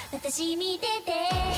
私見てて。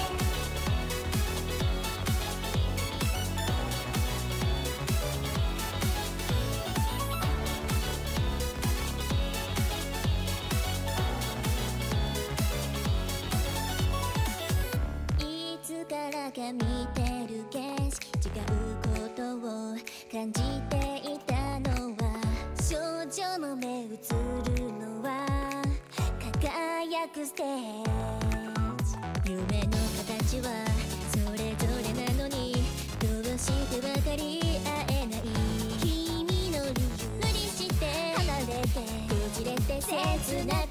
いつからか見てる景色、違うことを感じていたのは、少女の目映るのは輝くステージ。夢の形はそれぞれなのに、どうして分かり合えない。君の理由無理して離れてこじれて切なく